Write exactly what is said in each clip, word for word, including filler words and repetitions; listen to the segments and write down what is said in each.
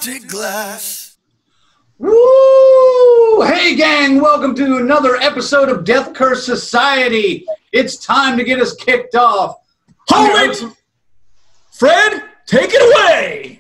frosted glass. Woo! Hey gang, welcome to another episode of Death Curse Society. It's time to get us kicked off. Hold it! Fred, take it away!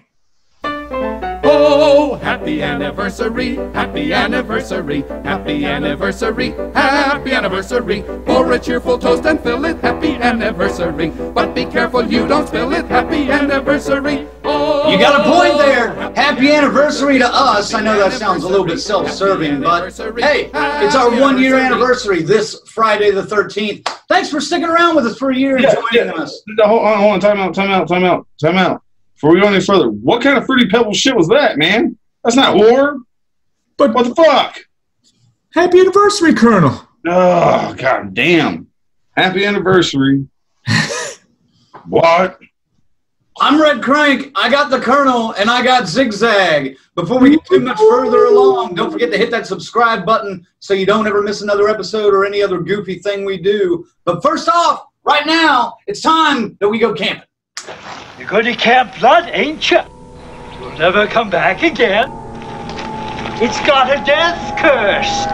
Oh, happy anniversary, happy anniversary, happy anniversary, happy anniversary. Pour a cheerful toast and fill it, happy anniversary. But be careful you don't spill it, happy anniversary. Oh, you got a point there. Happy anniversary to us. I know that sounds a little bit self-serving, but hey, it's our one-year anniversary this Friday the thirteenth. Thanks for sticking around with us for a year and Yeah, joining yeah. us. Hold on, hold on, time out, time out, time out, time out. Before we go any further, what kind of Fruity Pebbles shit was that, man? That's not horror. But What the fuck? happy anniversary, Colonel. Oh, god damn. Happy anniversary. What? I'm Red Crank, I got the Colonel, and I got Zigzag. Before we get too much further along, don't forget to hit that subscribe button so you don't ever miss another episode or any other goofy thing we do. But first off, right now, it's time that we go camping. You're going to Camp Blood, ain't you? You'll never come back again. It's got a death curse.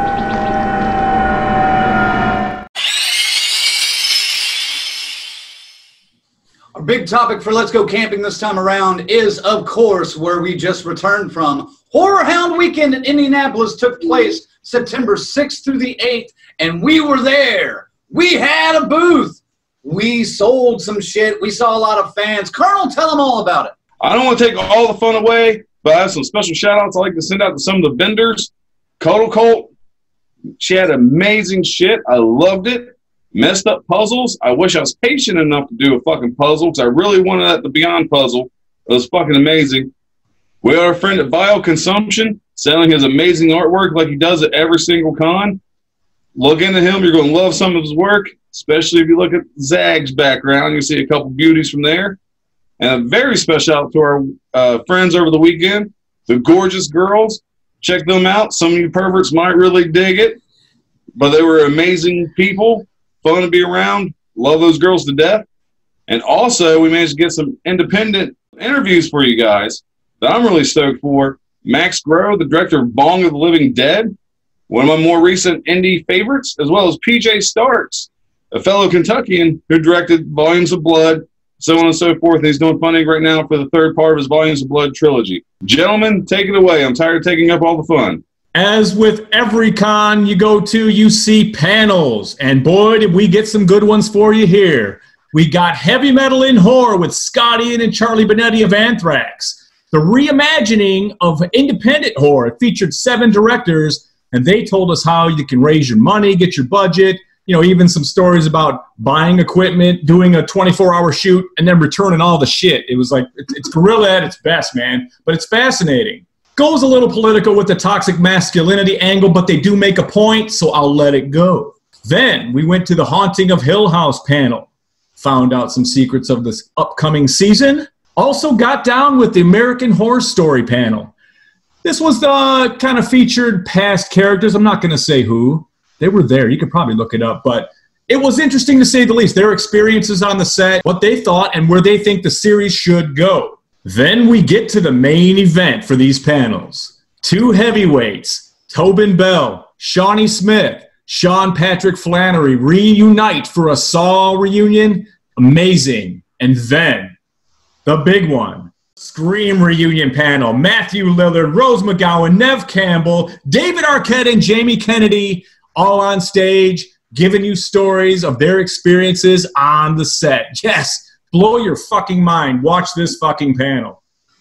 Our big topic for Let's Go Camping this time around is, of course, where we just returned from. Horror Hound Weekend in Indianapolis took place September sixth through the eighth, and we were there. We had a booth. We sold some shit. We saw a lot of fans. Colonel, tell them all about it. I don't want to take all the fun away, but I have some special shout-outs I'd like to send out to some of the vendors. Cuddle Cult, she had amazing shit. I loved it. Messed up puzzles. I wish I was patient enough to do a fucking puzzle because I really wanted that the Beyond puzzle. It was fucking amazing. We have our friend at Bioconsumption selling his amazing artwork like he does at every single con. Look into him. You're going to love some of his work, especially if you look at Zag's background. You'll see a couple beauties from there. And a very special out to our uh, friends over the weekend, the Gorgeous Girls. Check them out. Some of you perverts might really dig it, but they were amazing people, fun to be around. Love those girls to death. And also, we managed to get some independent interviews for you guys that I'm really stoked for. Max Groh, the director of Bong of the Living Dead, one of my more recent indie favorites, as well as P J Starks, a fellow Kentuckian who directed Volumes of Blood, so on and so forth. And he's doing funding right now for the third part of his Volumes of Blood trilogy. Gentlemen, take it away. I'm tired of taking up all the fun. As with every con you go to, you see panels. And boy, did we get some good ones for you here. We got Heavy Metal in Horror with Scott Ian and Charlie Benetti of Anthrax. The reimagining of independent horror. It featured seven directors, and they told us how you can raise your money, get your budget, you know, even some stories about buying equipment, doing a twenty-four hour shoot, and then returning all the shit. It was like, it's guerrilla at its best, man. But it's fascinating. Goes a little political with the toxic masculinity angle, but they do make a point, so I'll let it go. Then we went to the Haunting of Hill House panel. Found out some secrets of this upcoming season. Also got down with the American Horror Story panel. This was the kind of featured past characters. I'm not going to say who. They were there. You could probably look it up. But it was interesting to say the least. Their experiences on the set, what they thought, and where they think the series should go. Then we get to the main event for these panels. Two heavyweights, Tobin Bell, Shawnee Smith, Sean Patrick Flannery reunite for a Saw reunion. Amazing. And then the big one. Scream reunion panel. Matthew Lillard, Rose McGowan, Nev Campbell, David Arquette, and Jamie Kennedy all on stage giving you stories of their experiences on the set. Yes, blow your fucking mind. Watch this fucking panel.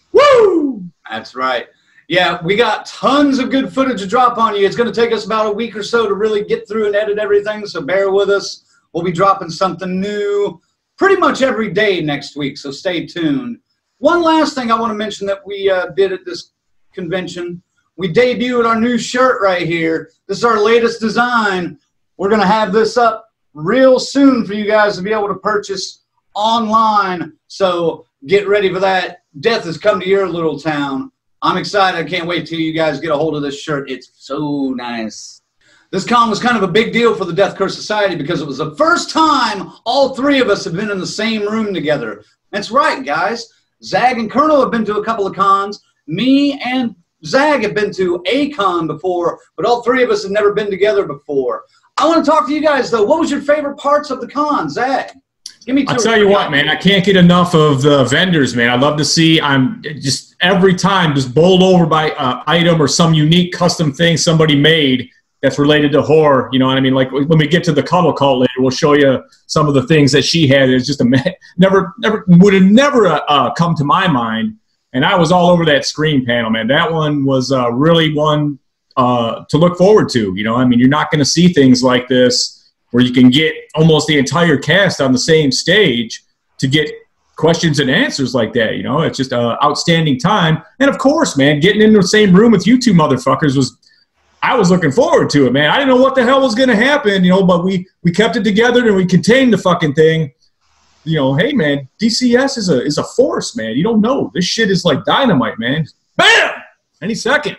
Woo! That's right. Yeah, we got tons of good footage to drop on you. It's going to take us about a week or so to really get through and edit everything, so bear with us. We'll be dropping something new pretty much every day next week, so stay tuned. One last thing I want to mention that we uh, did at this convention. We debuted our new shirt right here. This is our latest design. We're going to have this up real soon for you guys to be able to purchase online, so get ready for that. Death has come to your little town. I'm excited. I can't wait till you guys get a hold of this shirt. It's so nice. This con was kind of a big deal for the Death Curse Society because it was the first time all three of us have been in the same room together. That's right, guys. Zag and Colonel have been to a couple of cons, Me and Zag have been to a con before, but all three of us have never been together before. I want to talk to you guys, though. What was your favorite parts of the con, Zag? Give me two. I'll tell you what, man. I can't get enough of the vendors, man. I love to see. I'm just every time just bowled over by uh, item or some unique custom thing somebody made that's related to horror. You know what I mean? Like when we get to the Cuddle Cult later, we'll show you some of the things that she had. It's just a never, never would have never uh, come to my mind. And I was all over that Scream panel, man. That one was uh, really one uh, to look forward to. You know, I mean, you're not going to see things like this where you can get almost the entire cast on the same stage to get questions and answers like that. You know, it's just an outstanding time. And of course, man, getting in the same room with you two motherfuckers was, I was looking forward to it, man. I didn't know what the hell was going to happen, you know, but we, we kept it together and we contained the fucking thing. You know, hey, man, D C S is a, is a force, man. You don't know. This shit is like dynamite, man. Bam! Any second.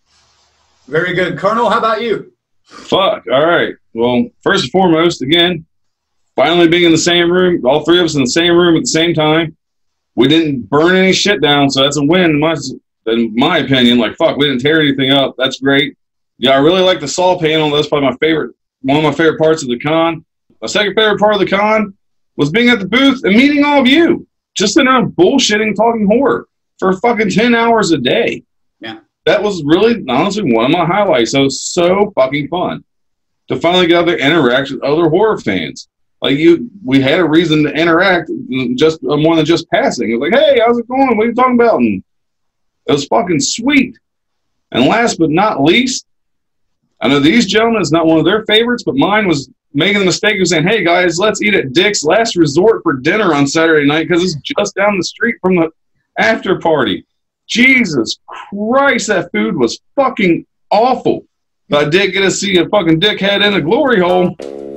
Very good. Colonel, how about you? Fuck. All right. Well, first and foremost, again, finally being in the same room, all three of us in the same room at the same time. We didn't burn any shit down, so that's a win in my, in my opinion. Like, fuck, we didn't tear anything up. That's great. Yeah, I really like the Saw panel. That's probably my favorite, one of my favorite parts of the con. My second favorite part of the con was being at the booth and meeting all of you. Just sitting around bullshitting, talking horror for fucking ten hours a day. Yeah. That was really, honestly, one of my highlights. So, so fucking fun to finally get out there and interact with other horror fans. Like you, we had a reason to interact, just more than just passing. It was like, hey, how's it going? What are you talking about? And it was fucking sweet. And last but not least, I know these gentlemen is not one of their favorites, but mine was making the mistake of saying, hey, guys, let's eat at Dick's Last Resort for dinner on Saturday night because it's just down the street from the after party. Jesus Christ, that food was fucking awful. But I did get to see a fucking dickhead in a glory hole.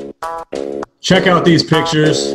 Check out these pictures.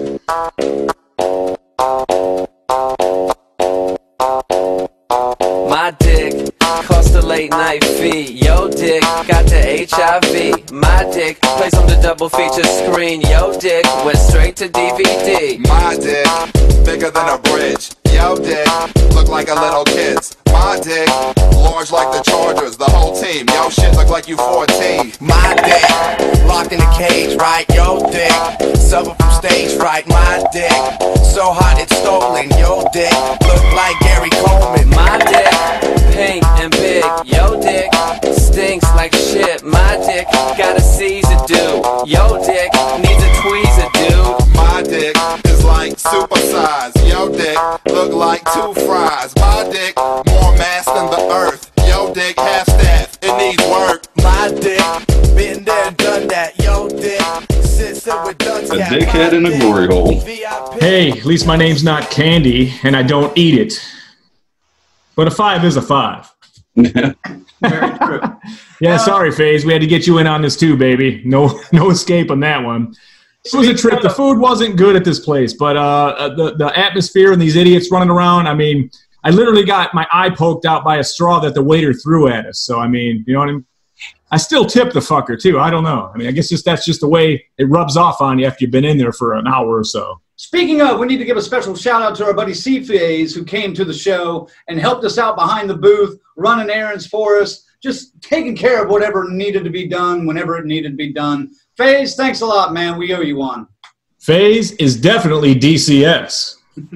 My dick cost a late night fee. Yo dick got the H I V. My dick plays on the double feature screen. Yo dick went straight to D V D. My dick bigger than a bridge. Yo dick look like a little kid's. My dick large like the Chargers, the whole team. Yo shit look like you fourteen. My dick locked in a cage, right? Yo dick suffer from stage fright. My dick so hot it's stolen. Yo dick look like Gary Coleman. My dick pink and big. Yo dick stinks like shit. My dick got a Caesar dude. Yo dick needs a tweezer dude. My dick is like supersize. Yo dick look like two fries. My dick more mass than the earth. Yo dick half staff, it needs work. My dick been there and done that. Yo dick sits there with duns. A dickhead in a glory hole. Hey, at least my name's not Candy, and I don't eat it. But a five is a five. Very true. Yeah, Uh, sorry, FaZe. We had to get you in on this too, baby. No, no escape on that one. It was a trip. The food wasn't good at this place, but uh, the the atmosphere and these idiots running around. I mean, I literally got my eye poked out by a straw that the waiter threw at us. So I mean, you know what I mean? I still tip the fucker too. I don't know. I mean, I guess just that's just the way it rubs off on you after you've been in there for an hour or so. Speaking of, we need to give a special shout out to our buddy C-FaZe who came to the show and helped us out behind the booth, running errands for us, just taking care of whatever needed to be done whenever it needed to be done. FaZe, thanks a lot, man. We owe you one. FaZe is definitely D C S.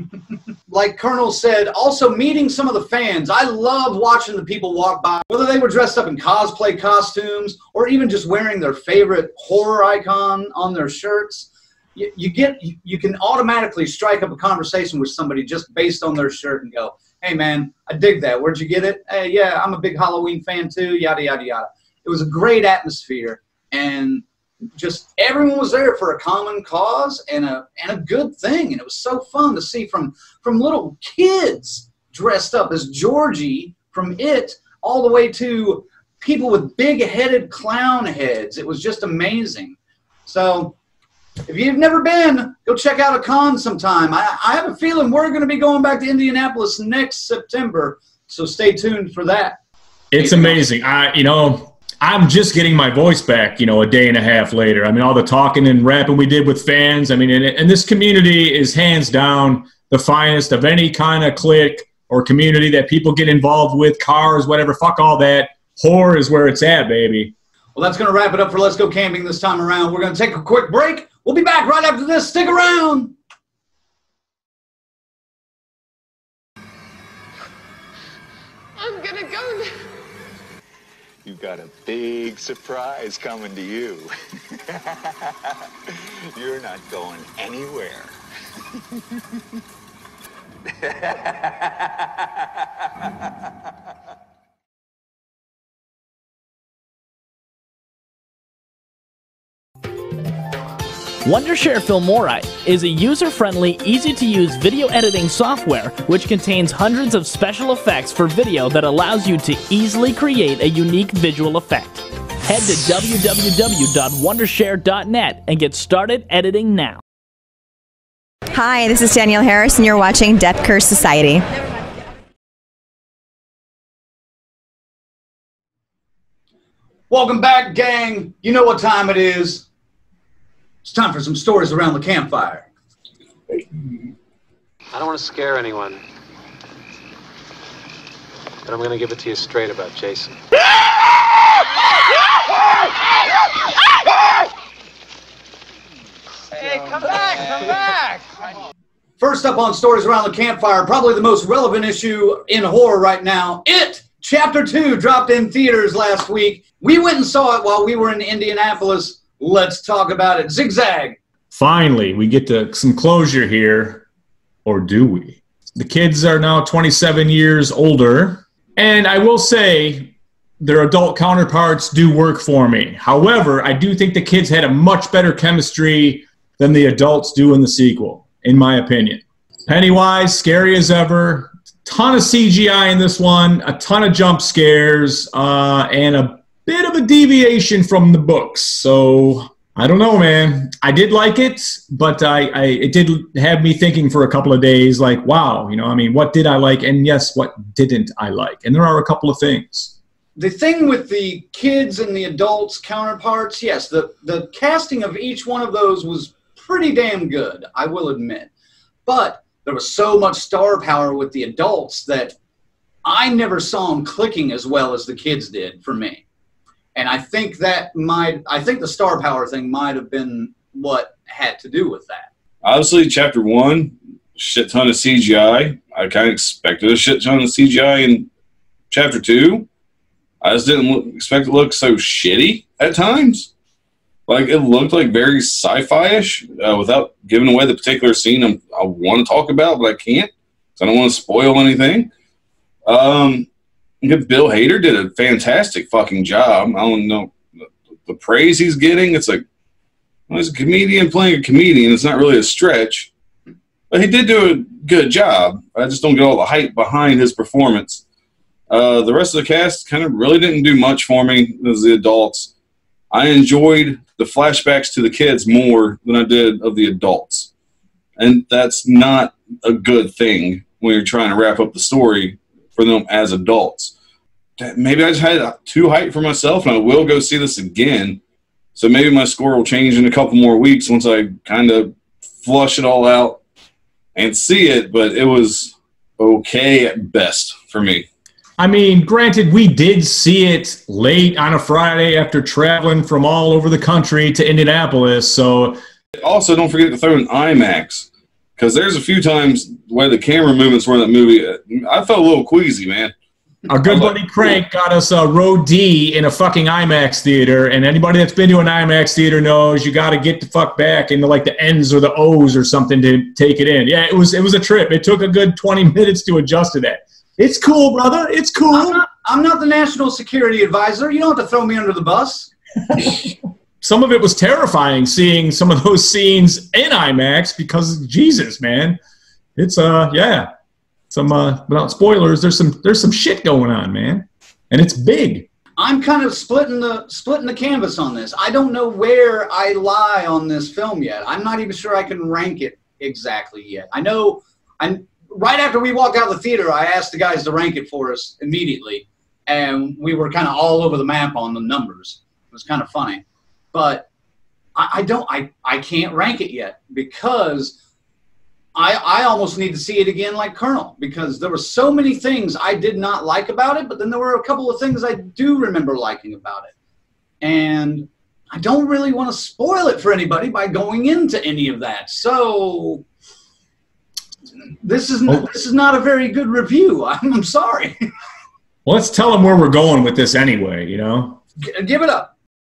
Like Colonel said, also meeting some of the fans. I love watching the people walk by, whether they were dressed up in cosplay costumes or even just wearing their favorite horror icon on their shirts. You, you get, you can automatically strike up a conversation with somebody just based on their shirt and go, hey man, I dig that. Where'd you get it? Hey, yeah, I'm a big Halloween fan too, yada, yada, yada. It was a great atmosphere, and just everyone was there for a common cause and a and a good thing. And it was so fun to see from, from little kids dressed up as Georgie from It all the way to people with big-headed clown heads. It was just amazing. So if you've never been, go check out a con sometime. I, I have a feeling we're going to be going back to Indianapolis next September, so stay tuned for that. It's amazing. I, you know, I'm just getting my voice back, you know, a day and a half later. I mean, all the talking and rapping we did with fans. I mean, and, and this community is hands down the finest of any kind of clique or community that people get involved with, cars, whatever, fuck all that. Horror is where it's at, baby. Well, that's going to wrap it up for Let's Go Camping this time around. We're going to take a quick break. We'll be back right after this. Stick around. I'm going to go now. You've got a big surprise coming to you. You're not going anywhere. Wondershare Filmora is a user-friendly, easy-to-use video editing software which contains hundreds of special effects for video that allows you to easily create a unique visual effect. Head to w w w dot wondershare dot net and get started editing now. Hi, this is Danielle Harris, and you're watching Death Curse Society. Welcome back, gang. You know what time it is. It's time for some stories around the campfire. I don't want to scare anyone, but I'm going to give it to you straight about Jason. Hey, come back, come back! First up on Stories Around the Campfire, probably the most relevant issue in horror right now, It! Chapter two dropped in theaters last week. We went and saw it while we were in Indianapolis. Let's talk about it. Zigzag. Finally, we get to some closure here. Or do we? The kids are now twenty-seven years older. And I will say, their adult counterparts do work for me. However, I do think the kids had a much better chemistry than the adults do in the sequel, in my opinion. Pennywise, scary as ever. Ton of C G I in this one. A ton of jump scares. Uh, and a bit of a deviation from the books. So, I don't know, man. I did like it, but I, I it did have me thinking for a couple of days, like, wow, you know, I mean, what did I like? And yes, what didn't I like? And there are a couple of things. The thing with the kids and the adults counterparts, yes, the, the casting of each one of those was pretty damn good, I will admit. But there was so much star power with the adults that I never saw them clicking as well as the kids did for me. And I think that might, I think the star power thing might have been what had to do with that. Obviously, chapter one, shit ton of C G I. I kind of expected a shit ton of C G I in chapter two. I just didn't look, expect it to look so shitty at times. Like, it looked like very sci-fi-ish uh, without giving away the particular scene I'm, I want to talk about, but I can't because I don't want to spoil anything. Um... Bill Hader did a fantastic fucking job. I don't know the, the praise he's getting. It's like, well, he's a comedian playing a comedian. It's not really a stretch. But he did do a good job. I just don't get all the hype behind his performance. Uh, the rest of the cast kind of really didn't do much for me as the adults. I enjoyed the flashbacks to the kids more than I did of the adults. And that's not a good thing when you're trying to wrap up the story for them as adults. Maybe I just had too hype for myself, and I will go see this again. So maybe my score will change in a couple more weeks once I kind of flush it all out and see it, but it was okay at best for me. I mean, granted, we did see it late on a Friday after traveling from all over the country to Indianapolis, so... Also, don't forget to throw in IMAX, because there's a few times where the camera movements were in that movie. I felt a little queasy, man. Our good buddy Crank got us a row D in a fucking IMAX theater, and anybody that's been to an IMAX theater knows you got to get the fuck back into like the N's or the O's or something to take it in. Yeah, it was it was a trip. It took a good twenty minutes to adjust to that. It's cool, brother. It's cool. I'm not, I'm not the national security advisor. You don't have to throw me under the bus. Some of it was terrifying seeing some of those scenes in IMAX because Jesus, man, it's uh yeah. Some uh, without spoilers, there's some there's some shit going on, man, and it's big. I'm kind of splitting the splitting the canvas on this. I don't know where I lie on this film yet. I'm not even sure I can rank it exactly yet. I know, I'm right after we walked out of the theater, I asked the guys to rank it for us immediately, and we were kind of all over the map on the numbers. It was kind of funny, but I, I don't I I can't rank it yet because I, I almost need to see it again like Colonel, because there were so many things I did not like about it, but then there were a couple of things I do remember liking about it. And I don't really want to spoil it for anybody by going into any of that. So this is, oh. this is not a very good review. I'm, I'm sorry. Well, let's tell them where we're going with this anyway, you know? G- give it up.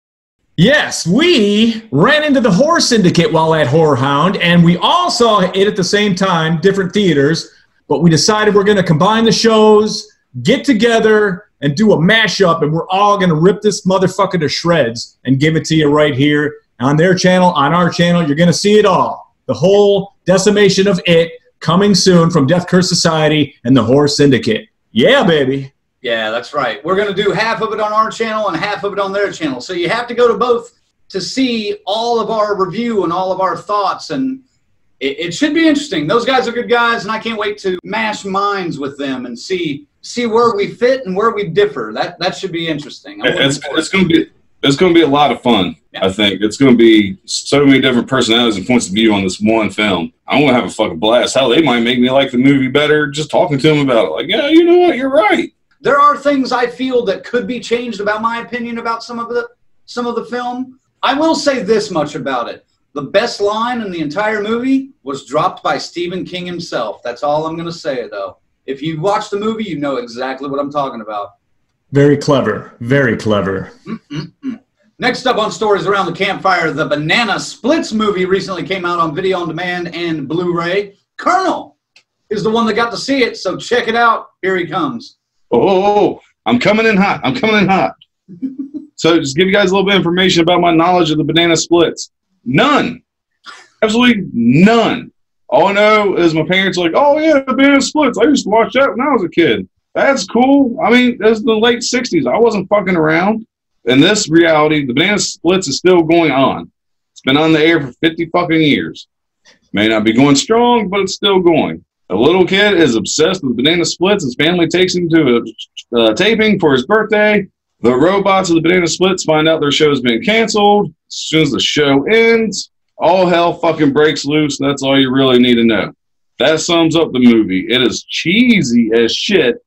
Yes, we ran into the Horror Syndicate while at Horror Hound, and we all saw it at the same time, different theaters, but we decided we're going to combine the shows, get together, and do a mashup, and we're all going to rip this motherfucker to shreds and give it to you right here on their channel, on our channel. You're going to see it all. The whole decimation of it coming soon from Death Curse Society and the Horror Syndicate. Yeah, baby. Yeah, that's right. We're going to do half of it on our channel and half of it on their channel. So you have to go to both to see all of our review and all of our thoughts. And it, it should be interesting. Those guys are good guys, and I can't wait to mash minds with them and see see where we fit and where we differ. That that should be interesting. It's, it's going to be it's going to be a lot of fun. Yeah. I think it's going to be so many different personalities and points of view on this one film. I'm going to have a fucking blast. Hell, they might make me like the movie better just talking to them about it. Like, yeah, you know what? You're right. There are things I feel that could be changed about my opinion about some of the some of the film. I will say this much about it. The best line in the entire movie was dropped by Stephen King himself. That's all I'm going to say, though. If you watch the movie, you know exactly what I'm talking about. Very clever. Very clever. Mm-mm-mm. Next up on Stories Around the Campfire, the Banana Splits movie recently came out on video on demand and Blu-ray. Colonel is the one that got to see it, so check it out. Here he comes. Oh, I'm coming in hot. I'm coming in hot. So just give you guys a little bit of information about my knowledge of the Banana Splits. None. Absolutely none. All I know is my parents are like, oh, yeah, the Banana Splits. I used to watch that when I was a kid. That's cool. I mean, it was the late sixties. I wasn't fucking around. In this reality, the Banana Splits is still going on. It's been on the air for fifty fucking years. May not be going strong, but it's still going. A little kid is obsessed with Banana Splits. His family takes him to a uh, taping for his birthday. The robots of the Banana Splits find out their show has been canceled. As soon as the show ends, all hell fucking breaks loose. That's all you really need to know. That sums up the movie. It is cheesy as shit,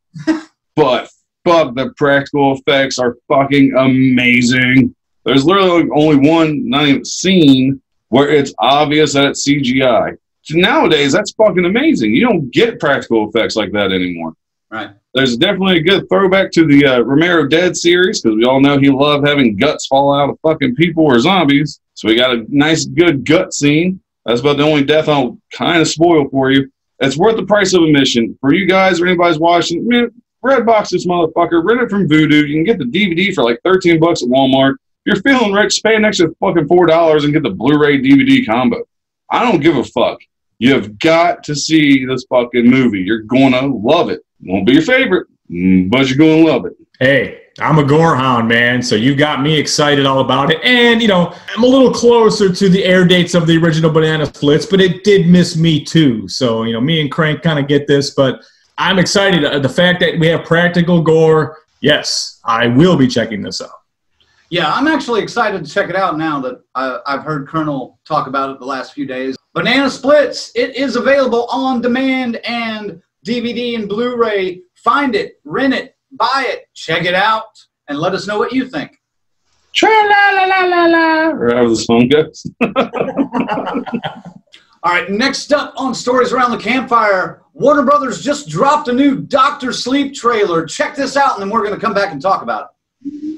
but fuck, the practical effects are fucking amazing. There's literally only one, not even scene, where it's obvious that it's C G I. Nowadays, that's fucking amazing. You don't get practical effects like that anymore. Right. There's definitely a good throwback to the uh, Romero Dead series, because we all know he loved having guts fall out of fucking people or zombies. So we got a nice, good gut scene. That's about the only death I'll kind of spoil for you. It's worth the price of admission. For you guys or anybody's watching, man, Redbox this motherfucker. Rent it from Vudu. You can get the D V D for like thirteen bucks at Walmart. If you're feeling rich, pay an extra fucking four dollars and get the Blu-ray D V D combo. I don't give a fuck. You've got to see this fucking movie. You're going to love it. Won't be your favorite, but you're going to love it. Hey, I'm a gore hound, man, so you got me excited all about it. And, you know, I'm a little closer to the air dates of the original Banana Splits, but it did miss me too. So, you know, me and Crank kind of get this, but I'm excited. The fact that we have practical gore, yes, I will be checking this out. Yeah, I'm actually excited to check it out now that I, I've heard Colonel talk about it the last few days. Banana Splits, it is available on demand and D V D and Blu-ray. Find it, rent it, buy it, check it out, and let us know what you think. Tra-la-la-la-la-la, or however the song goes. All right, next up on Stories Around the Campfire, Warner Brothers just dropped a new Doctor Sleep trailer. Check this out, and then we're going to come back and talk about it.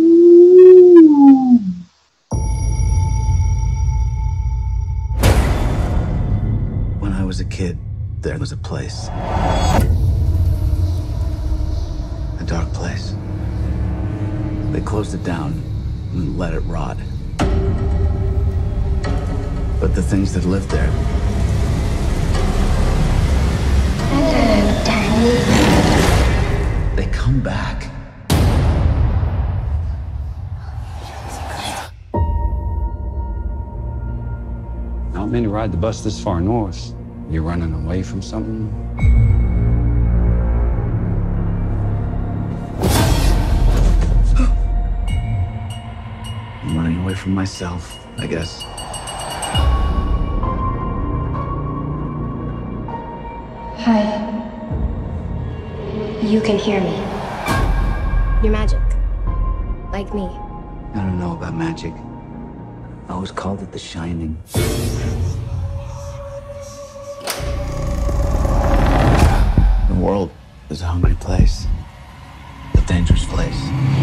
When I was a kid, there was a place. A dark place. They closed it down and let it rot. But the things that lived there... Hello, Danny. They come back. Not many ride the bus this far north. You're running away from something? I'm running away from myself, I guess. You can hear me. You're magic. Like me. I don't know about magic. I always called it The Shining. The world is a hungry place. A dangerous place.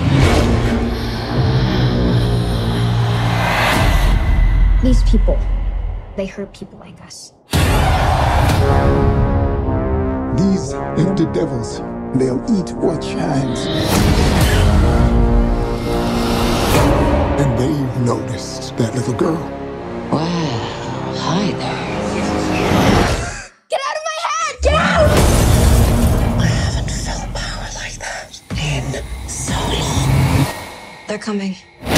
These people, they hurt people like us. These empty devils, they'll eat what shines. And they've noticed that little girl. Well, hi there. Get out of my head! Get out! I haven't felt power like that in so long. They're coming.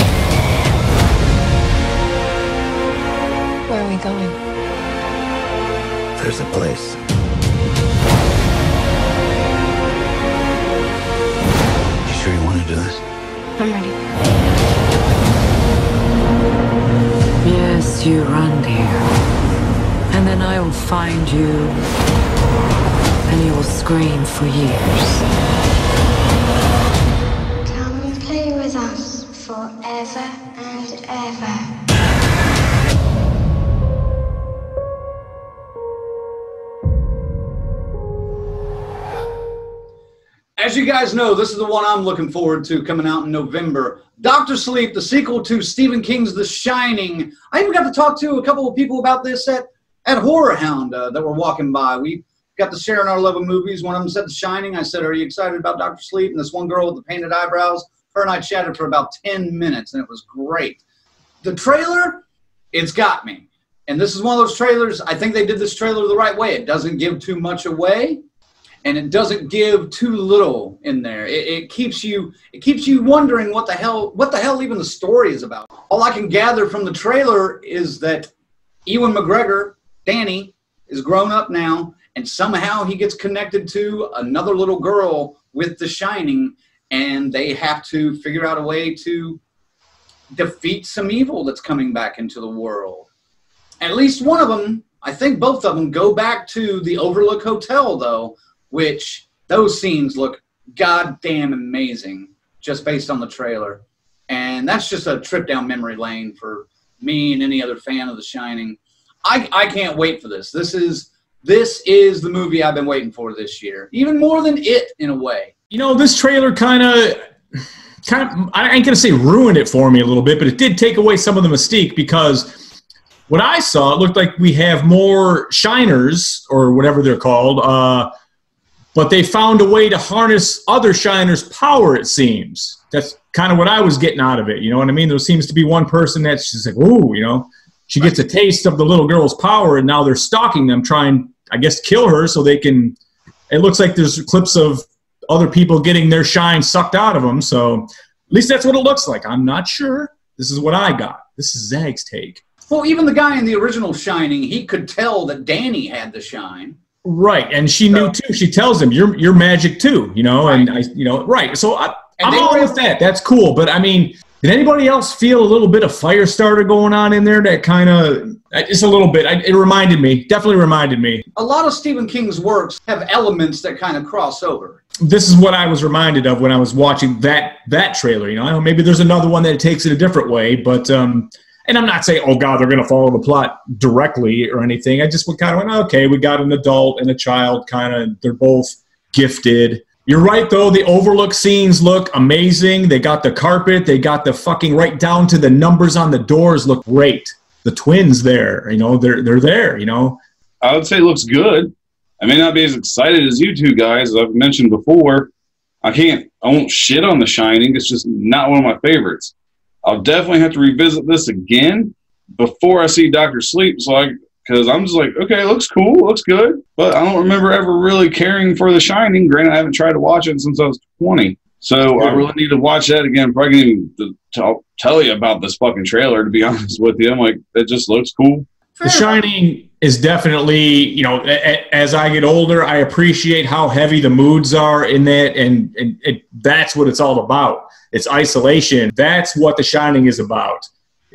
Where are we going? There's a place. You sure you want to do this? I'm ready. Yes, you run, dear. And then I will find you. And you will scream for years. Come and play with us forever and ever. As you guys know, this is the one I'm looking forward to, coming out in November. Doctor Sleep, the sequel to Stephen King's The Shining. I even got to talk to a couple of people about this at, at Horror Hound uh, that were walking by. We got to share in our love of movies. One of them said The Shining. I said, are you excited about Doctor Sleep? And this one girl with the painted eyebrows, her and I chatted for about ten minutes, and it was great. The trailer, it's got me. And this is one of those trailers, I think they did this trailer the right way. It doesn't give too much away. And it doesn't give too little in there. It, it keeps you, it keeps you wondering what the hell, what the hell even the story is about. All I can gather from the trailer is that Ewan McGregor, Danny, is grown up now, and somehow he gets connected to another little girl with The Shining, and they have to figure out a way to defeat some evil that's coming back into the world. At least one of them, I think both of them, go back to the Overlook Hotel, though, which those scenes look goddamn amazing just based on the trailer. And that's just a trip down memory lane for me and any other fan of The Shining. I, I can't wait for this. This is this is the movie I've been waiting for this year, even more than It in a way. You know, this trailer kind of, kind of, I ain't gonna say ruined it for me a little bit, but it did take away some of the mystique, because what I saw, it looked like we have more shiners, or whatever they're called, uh, but they found a way to harness other shiners' power, it seems. That's kind of what I was getting out of it, you know what I mean? There seems to be one person that's just like, ooh, you know, she gets a taste of the little girl's power, and now they're stalking them, trying, I guess, kill her so they can, it looks like there's clips of other people getting their shine sucked out of them, so at least that's what it looks like. I'm not sure. This is what I got. This is Zag's take. Well, even the guy in the original Shining, he could tell that Danny had the shine. Right, and she knew too. She tells him, "You're you're magic too," you know, and I, you know, right. So I, I'm all with that. That's cool. But I mean, did anybody else feel a little bit of fire starter going on in there? That kind of, just a little bit. It reminded me. Definitely reminded me. A lot of Stephen King's works have elements that kind of cross over. This is what I was reminded of when I was watching that that trailer. You know, I know maybe there's another one that takes it a different way, but. um And I'm not saying, oh, God, they're going to follow the plot directly or anything. I just kind of went, okay, we got an adult and a child kind of, they're both gifted. You're right, though. The Overlook scenes look amazing. They got the carpet. They got the fucking right down to the numbers on the doors look great. The twins there, you know, they're, they're there, you know. I would say it looks good. I may not be as excited as you two guys, as I've mentioned before. I can't, I won't shit on The Shining. It's just not one of my favorites. I'll definitely have to revisit this again before I see Doctor Sleep, so I, because I'm just like, okay, it looks cool, it looks good, but I don't remember ever really caring for The Shining. Granted, I haven't tried to watch it since I was twenty, so I really need to watch that again before I can even tell, tell you about this fucking trailer, to be honest with you. I'm like, it just looks cool. The Shining is definitely, you know, a, as I get older, I appreciate how heavy the moods are in that, and, and it, that's what it's all about. It's isolation. That's what The Shining is about.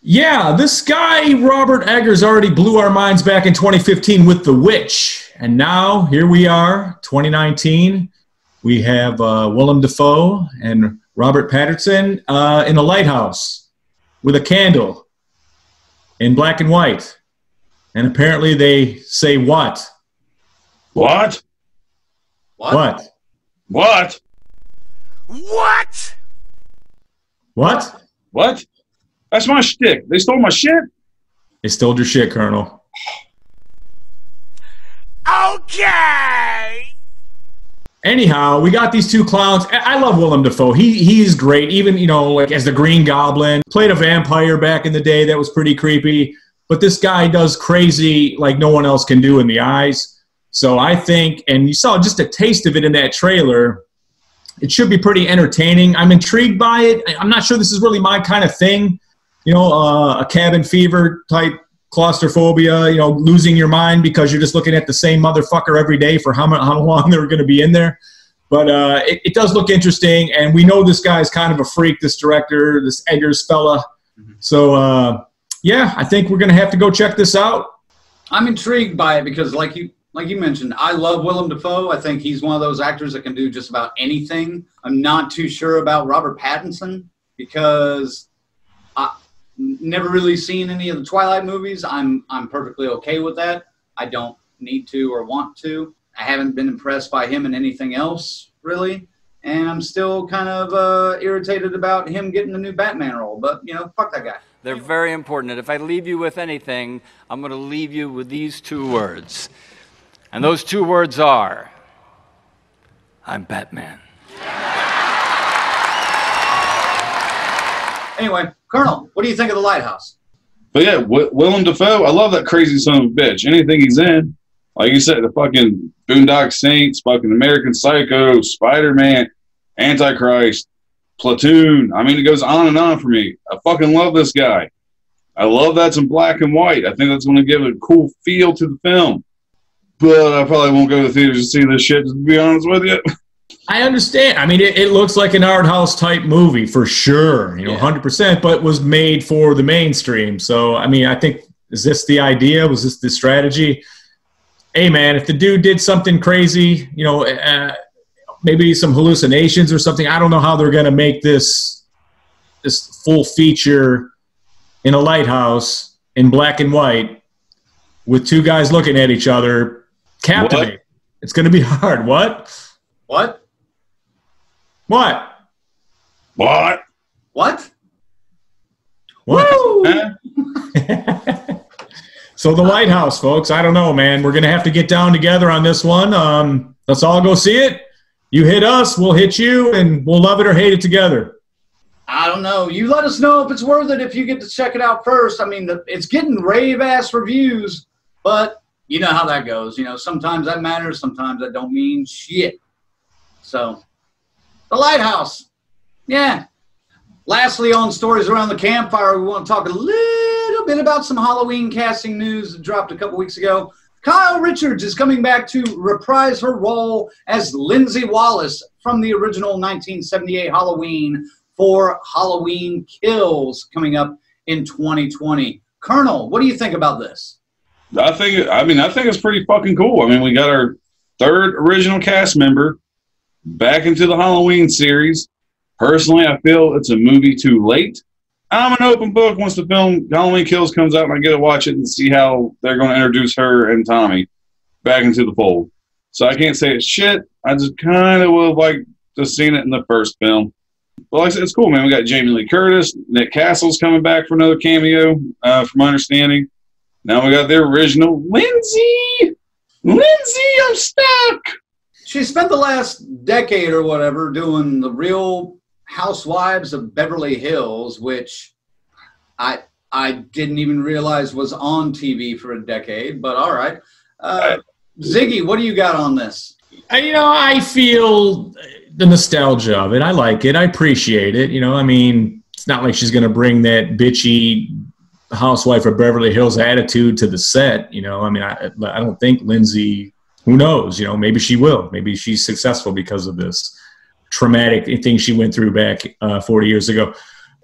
Yeah, this guy, Robert Eggers, already blew our minds back in twenty fifteen with The Witch. And now, here we are, twenty nineteen. We have uh, Willem Dafoe and Robert Pattinson uh, in a lighthouse with a candle in black and white. And apparently they say what? What? What? What? What? What? What? What? That's my shtick. They stole my shit? They stole your shit, Colonel. Okay. Anyhow, we got these two clowns. I love Willem Dafoe. He he's great. Even, you know, like as the Green Goblin. Played a vampire back in the day that was pretty creepy. But this guy does crazy like no one else can do in the eyes. So I think, and you saw just a taste of it in that trailer, it should be pretty entertaining. I'm intrigued by it. I'm not sure this is really my kind of thing. You know, uh, a cabin fever type claustrophobia, you know, losing your mind because you're just looking at the same motherfucker every day for how, how long they're going to be in there. But uh, it, it does look interesting, and we know this guy's kind of a freak, this director, this Eggers fella. Mm-hmm. So, uh, yeah, I think we're going to have to go check this out. I'm intrigued by it because, like you like you mentioned, I love Willem Dafoe. I think he's one of those actors that can do just about anything. I'm not too sure about Robert Pattinson because I never really seen any of the Twilight movies. I'm I'm perfectly okay with that. I don't need to or want to. I haven't been impressed by him in anything else, really. And I'm still kind of uh, irritated about him getting the new Batman role. But, you know, fuck that guy. They're very important. And if I leave you with anything, I'm going to leave you with these two words. And those two words are, I'm Batman. Anyway, Colonel, what do you think of The Lighthouse? But yeah, w- Willem Dafoe, I love that crazy son of a bitch. Anything he's in, like you said, the fucking Boondock Saints, fucking American Psycho, Spider-Man, Antichrist, Platoon. I mean, it goes on and on for me. I fucking love this guy. I love that's in black and white. I think that's going to give a cool feel to the film. But I probably won't go to the theaters to see this shit, to be honest with you. I understand. I mean, it, it looks like an art house type movie for sure, you know, yeah. one hundred percent, but was made for the mainstream. So, I mean, I think, is this the idea? Was this the strategy? Hey, man, if the dude did something crazy, you know, uh, maybe some hallucinations or something, I don't know how they're going to make this this full feature in a lighthouse in black and white with two guys looking at each other, captivate. What? It's going to be hard. What? What? What? What? What? What? So the Lighthouse, folks, I don't know, man. We're going to have to get down together on this one. Um, let's all go see it. You hit us, we'll hit you, and we'll love it or hate it together. I don't know. You let us know if it's worth it if you get to check it out first. I mean, the, it's getting rave-ass reviews, but you know how that goes. You know, sometimes that matters, sometimes that don't mean shit. So, The Lighthouse. Yeah. Lastly, on Stories Around the Campfire, we want to talk a little bit about some Halloween casting news that dropped a couple weeks ago. Kyle Richards is coming back to reprise her role as Lindsay Wallace from the original nineteen seventy-eight Halloween for Halloween Kills coming up in twenty twenty. Colonel, what do you think about this? I think, I mean, I think it's pretty fucking cool. I mean, we got our third original cast member back into the Halloween series. Personally, I feel it's a movie too late. I'm an open book once the film Halloween Kills comes out and I get to watch it and see how they're going to introduce her and Tommy back into the fold. So I can't say it's shit. I just kind of would have liked to have seen it in the first film. But like I said, it's cool, man. We got Jamie Lee Curtis. Nick Castle's coming back for another cameo, uh, from my understanding. Now we got the original Lindsay. Lindsay, I'm stuck. She spent the last decade or whatever doing the Real Housewives of Beverly Hills, which I I didn't even realize was on T V for a decade, but all right. Uh, Ziggy, what do you got on this? I, you know, I feel the nostalgia of it. I like it. I appreciate it. You know, I mean, it's not like she's going to bring that bitchy Housewife of Beverly Hills attitude to the set. You know, I mean, I, I don't think Lindsay, who knows, you know, maybe she will. Maybe she's successful because of this traumatic thing she went through back uh, forty years ago.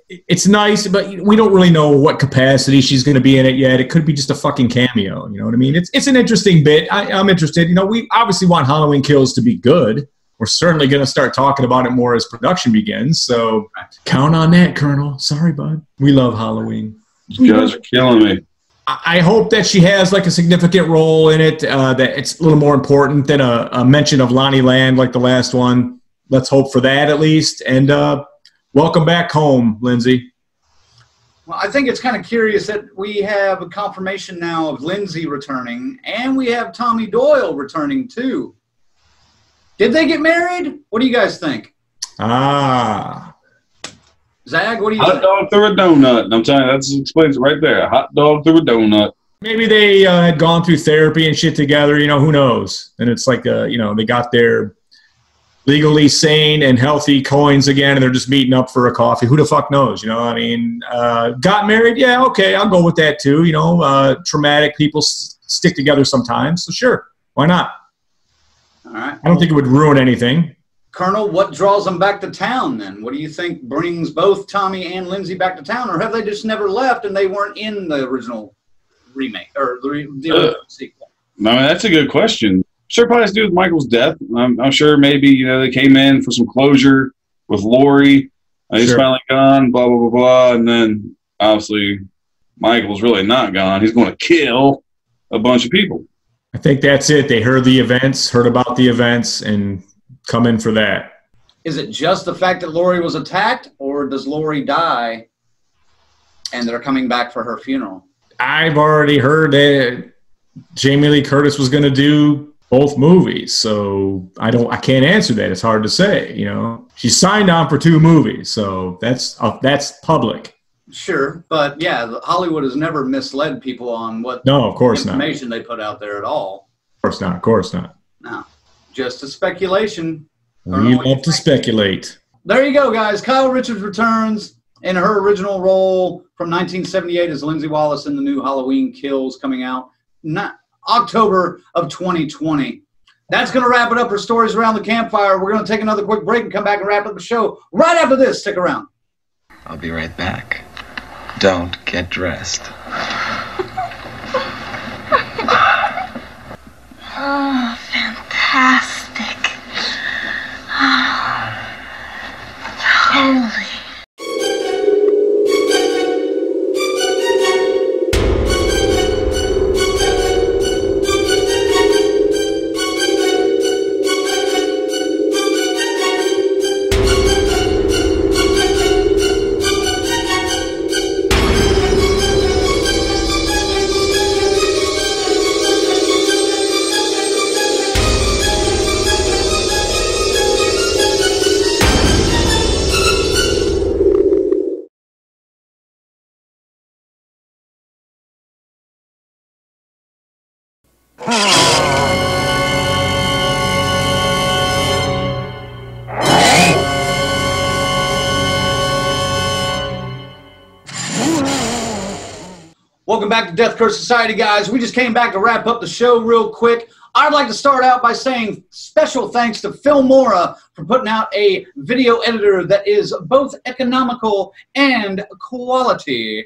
it's nice, but we don't really know what capacity she's going to be in it yet. It could be just a fucking cameo. You know what I mean? It's it's an interesting bit. I, I'm interested. You know, we obviously want Halloween Kills to be good. We're certainly going to start talking about it more as production begins. So count on that, Colonel. Sorry, bud. We love Halloween. You guys are killing me. I hope that she has like a significant role in it, uh, that it's a little more important than a, a mention of Lonnie Land like the last one. Let's hope for that at least. And uh, welcome back home, Lindsay. Well, I think it's kind of curious that we have a confirmation now of Lindsay returning, and we have Tommy Doyle returning too. Did they get married? What do you guys think? Ah. Zag, what do you hot think? Dog through a donut. I'm telling you, that explains it right there. A hot dog through a donut. Maybe they uh, had gone through therapy and shit together. You know, who knows? And it's like, uh, you know, they got their legally sane and healthy coins again, and they're just meeting up for a coffee. Who the fuck knows? You know, I mean, uh, got married? Yeah, okay, I'll go with that too. You know, uh, traumatic people s stick together sometimes, so sure, why not? All right. I don't think it would ruin anything. Colonel, what draws them back to town then? What do you think brings both Tommy and Lindsay back to town, or have they just never left and they weren't in the original remake or the, re the original uh, sequel? I mean, that's a good question. Sure, probably has to do with Michael's death. I'm, I'm sure maybe, you know, they came in for some closure with Lori. Uh, he's sure. finally gone, blah, blah, blah, blah. And then, obviously, Michael's really not gone. He's going to kill a bunch of people. I think that's it. They heard the events, heard about the events, and come in for that. Is it just the fact that Lori was attacked, or does Lori die and they're coming back for her funeral? I've already heard that Jamie Lee Curtis was going to do both movies, so I don't, I can't answer that. It's hard to say. You know, she signed on for two movies, so that's uh, that's public. Sure, but yeah, Hollywood has never misled people on what no, of course information not. they put out there at all. Of course not. Of course not. No, just a speculation. We love to speculate. There you go, guys. Kyle Richards returns in her original role from nineteen seventy-eight as Lindsay Wallace in the new Halloween Kills, coming out not October of twenty twenty. That's going to wrap it up for Stories Around the Campfire. We're going to take another quick break and come back and wrap up the show right after this. Stick around. I'll be right back. Don't get dressed. Oh, fantastic. Holy. Welcome back to Death Curse Society, guys. We just came back to wrap up the show real quick. I'd like to start out by saying special thanks to Filmora for putting out a video editor that is both economical and quality.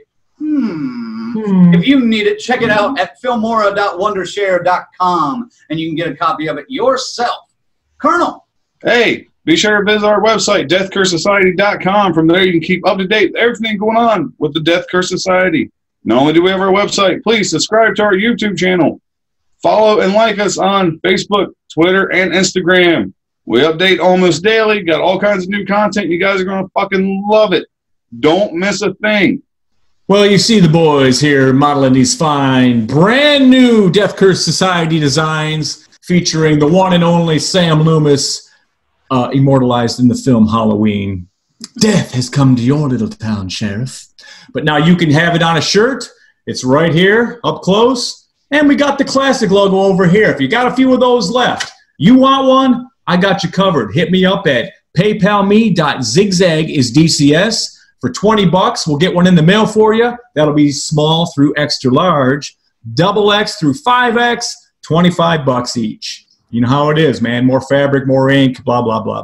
Hmm. hmm. If you need it, check it out at filmora dot wondershare dot com, and you can get a copy of it yourself. Colonel. Hey, be sure to visit our website, death curse society dot com. From there, you can keep up to date with everything going on with the Death Curse Society. Not only do we have our website, please subscribe to our YouTube channel. Follow and like us on Facebook, Twitter, and Instagram. We update almost daily. Got all kinds of new content. You guys are going to fucking love it. Don't miss a thing. Well, you see the boys here modeling these fine, brand new Death Curse Society designs featuring the one and only Sam Loomis, uh, immortalized in the film Halloween. Death has come to your little town, Sheriff. But now you can have it on a shirt. It's right here, up close. And we got the classic logo over here. If you got a few of those left, you want one, I got you covered. Hit me up at paypal me dot zigzag is D C S. For twenty bucks, we'll get one in the mail for you. That'll be small through extra large, double X through five X, twenty-five bucks each. You know how it is, man. More fabric, more ink, blah, blah, blah, blah.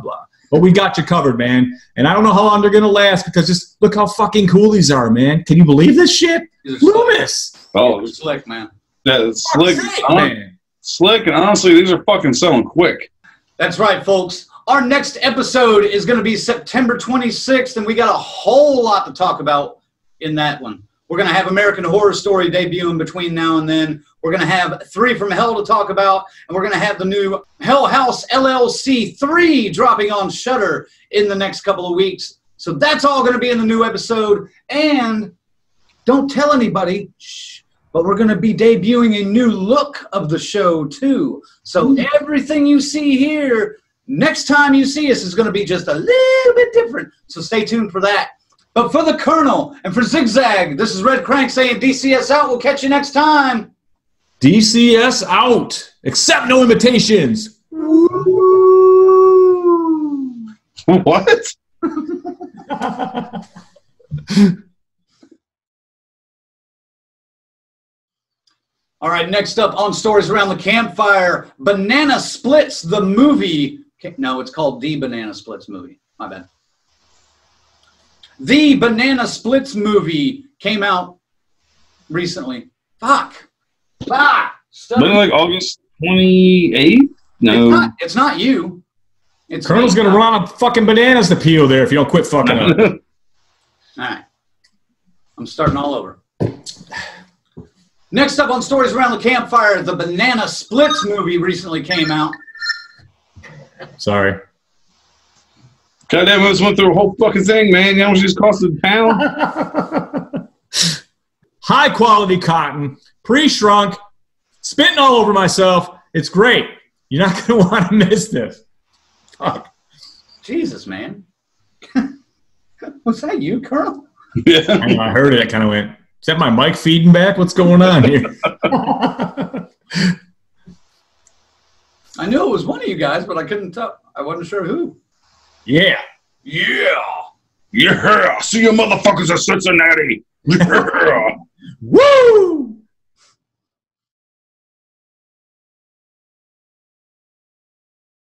But we got you covered, man. And I don't know how long they're going to last because just look how fucking cool these are, man. Can you believe this shit? Loomis. Oh, slick, man. Yeah, it's slick. Sake, Hon- man. Slick, and honestly, these are fucking selling quick. That's right, folks. Our next episode is going to be September twenty-sixth, and we got a whole lot to talk about in that one. We're going to have American Horror Story debuting between now and then. We're going to have Three from Hell to talk about, and we're going to have the new Hell House L L C three dropping on Shudder in the next couple of weeks. So that's all going to be in the new episode. And don't tell anybody, shh, but we're going to be debuting a new look of the show, too. So everything you see here, next time you see us is going to be just a little bit different. So stay tuned for that. But for the Colonel and for Zigzag, this is Red Crank saying D C S out. We'll catch you next time. D C S out. Accept no invitations. What? All right, next up on Stories Around the Campfire, Banana Splits, the movie. No, it's called The Banana Splits Movie. My bad. The Banana Splits movie came out recently. Fuck. Fuck. Wasn't it like August twenty-eighth? No. It's not, it's not you. It's Colonel's me. going to run out of fucking bananas to peel there if you don't quit fucking up. All right. I'm starting all over. Next up on Stories Around the Campfire, the Banana Splits movie recently came out. Sorry. Goddamn, I just went through a whole fucking thing, man. You know, it just cost a pound. High quality cotton, pre-shrunk, spitting all over myself. It's great. You're not going to want to miss this. Fuck. Jesus, man. Was that you, Colonel? Yeah. I, know, I heard it. I kind of went, is that my mic feeding back? What's going on here? I knew it was one of you guys, but I couldn't tell. I wasn't sure who. Yeah. Yeah. Yeah. See you motherfuckers at Cincinnati. Yeah. Woo!